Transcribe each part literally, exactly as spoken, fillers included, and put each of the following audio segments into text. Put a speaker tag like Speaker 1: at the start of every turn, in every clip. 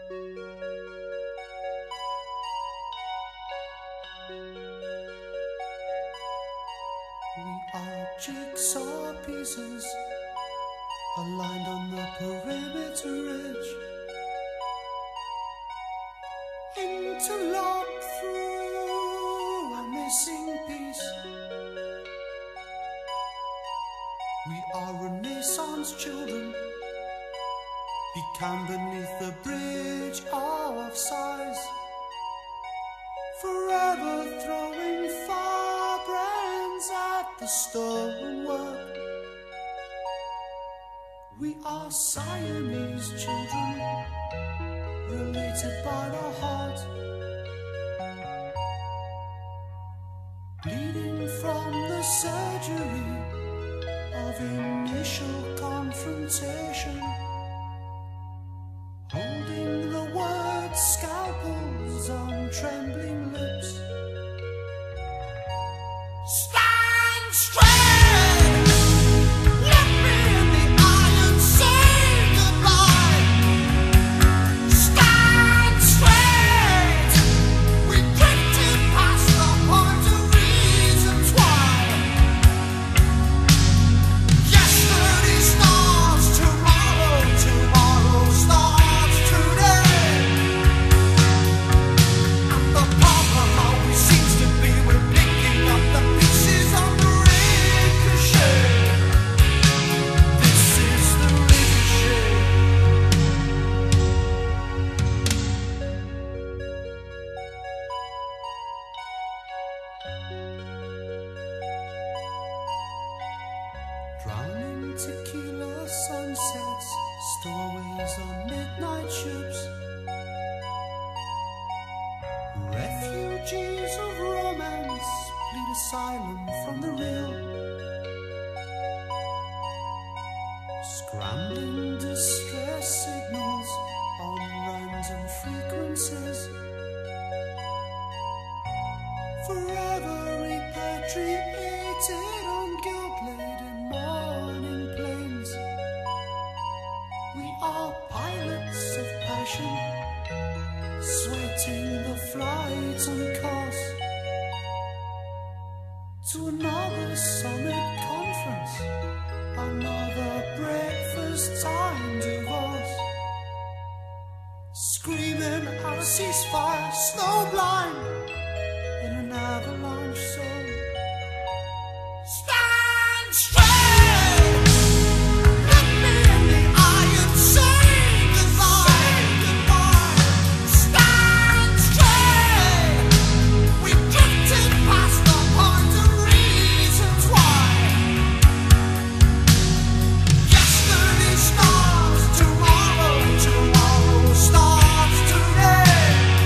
Speaker 1: We are jigsaw pieces aligned on the perimeter edge, interlocked through a missing piece. We are Renaissance children, become beneath the bridge of size, forever throwing firebrands at the stonework. We are Siamese children, related by the heart, bleeding from the surgery of initial confrontation, holding the word scalpels on trembling lips. Stand straight! Look me in the eye and say goodbye. Stand straight! We drifted past the point of reasons why. Yesterday starts tomorrow, tomorrow starts today. And the problem always seems to be we're picking up the pieces of the ricochet. This is the ricochet. Drowning tequila sunsets, stowaways on midnight ships, refugees of romance plead asylum from the real, scrambling distress signals on random frequencies, forever repatriated on guilt-laden morning plains. We are pilots of passion, sweating the flights on course to another summit conference, another breakfast time divorce, screaming out a ceasefire, snowblind in an avalanche zone. Stand straight! Look me in the eye and say goodbye. Stand straight! We drifted past the point of reasons why. Yesterday starts tomorrow, tomorrow starts today.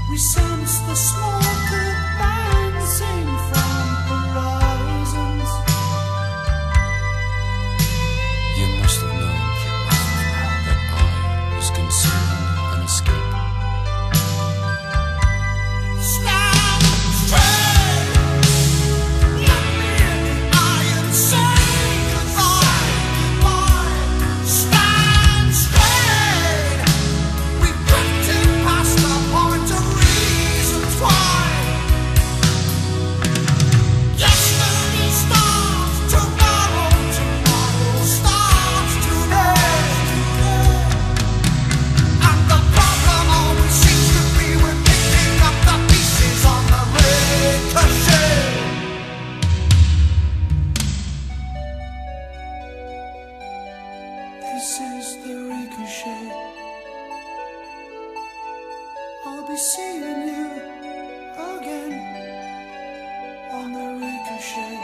Speaker 1: We sense the smoke advancing from horizons.
Speaker 2: You must have known that I was concealing an escape.
Speaker 1: Stand straight, look me in the eye and say goodbye, goodbye. Stand straight, we've drifted past the point of reasons why. Yesterday starts tomorrow, tomorrow starts today. And the problem always seems to be we're picking up the pieces on the ricochet. This is the ricochet. I'll be seeing you again on the ricochet.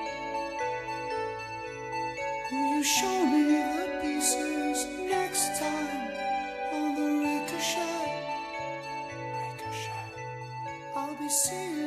Speaker 1: Will you show me the pieces next time on the ricochet? Ricochet. I'll be seeing